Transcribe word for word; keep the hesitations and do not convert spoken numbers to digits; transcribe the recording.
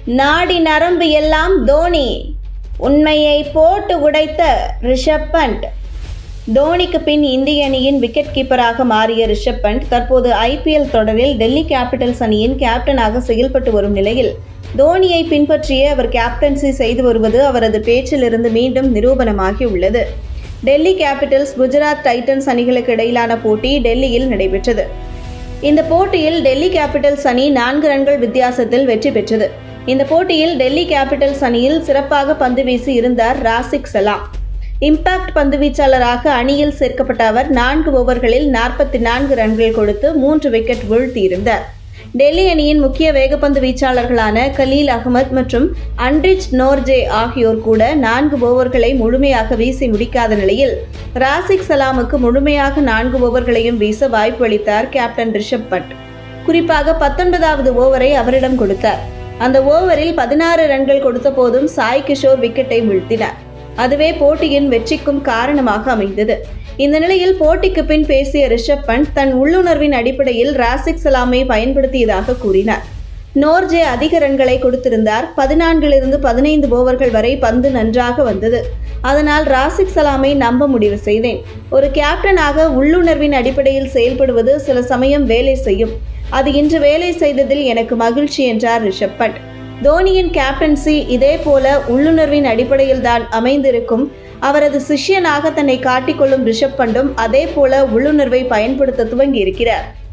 நாடி நரம்பு எல்லாம் தோனி, உண்மையை போட்டு உடைத்த ரிஷப் பண்ட். தோனிக்கு பின் இந்திய அணியின் விக்கெட் கீப்பராக மாறிய ரிஷப் பண்ட் தற்போது ஐபிஎல் தொடரில் டெல்லி கேபிட்டல்ஸ் அணியின் கேப்டனாக செயல்பட்டு வரும் நிலையில் தோனியை பின்பற்றியே அவர் கேப்டன்சி செய்து வருவது அவரது பேச்சிலிருந்து மீண்டும் நிரூபணமாகி உள்ளது. டெல்லி கேபிட்டல்ஸ் குஜராத் டைட்டன்ஸ் அணிகளுக்கு இடையிலான போட்டி டெல்லியில் நடைபெற்றது. இந்த போட்டியில் டெல்லி கேபிட்டல்ஸ் அணி நான்கு ரன்கள் வித்தியாசத்தில் வெற்றி பெற்றது. இந்த போட்டியில் டெல்லி கேபிட்டல்ஸ் அணியில் சிறப்பாக பந்து வீசி இருந்தார் ராசிக் சலாம். இம்பாக்ட் பந்து வீச்சாளராக அணியில் சேர்க்கப்பட்ட அவர் நான்கு ஓவர்களில் நாற்பத்தி நான்கு ரன்கள் கொடுத்து மூன்று விக்கெட் வீழ்த்தியிருந்தார். டெல்லி அணியின் முக்கிய வேகப்பந்து வீச்சாளர்களான கலீல் அகமது மற்றும் அன்ரிச் நோர்ஜே ஆகியோர் கூட நான்கு ஓவர்களை முழுமையாக வீசி முடிக்காத நிலையில் ராசிக் சலாமுக்கு முழுமையாக நான்கு ஓவர்களையும் வீச வாய்ப்பு அளித்தார் கேப்டன் ரிஷப் பண்ட். குறிப்பாக பத்தொன்பதாவது ஓவரை அவரிடம் கொடுத்தார். அந்த ஓவரில் பதினாறு ரன்கள் கொடுத்த போதும் சாய் கிஷோர் விக்கெட்டை வீழ்த்தினார். அதுவே போட்டியின் வெற்றிக்கும் காரணமாக அமைந்தது. இந்த நிலையில் போட்டிக்கு பின் பேசிய ரிஷப் பண்ட் தன் உள்ளுணர்வின் அடிப்படையில் ராசிக் சலாமை பயன்படுத்தியதாக கூறினார். நோர்ஜே அதிக ரன்களை கொடுத்திருந்தார். பதினான்கிலிருந்து பதினைந்து ஓவர்கள் வரை பந்து நன்றாக வந்தது. அதனால் ராசிக் சலாமை நம்ப முடிவு செய்தேன். ஒரு கேப்டனாக உள்ளுணர்வின் அடிப்படையில் செயல்படுவது சில சமயம் வேலை செய்யும். அது இன்று வேலை செய்ததில் எனக்கு மகிழ்ச்சி என்றார் ரிஷப் பண்ட். தோனியின் கேப்டன்சி இதே போல உள்ளுணர்வின் அடிப்படையில் தான் அமைந்திருக்கும். அவரது சிஷ்யனாக தன்னை காட்டிக்கொள்ளும் ரிஷப் பண்டும் அதே போல உள்ளுணர்வை பயன்படுத்த துவங்கி இருக்கிறார்.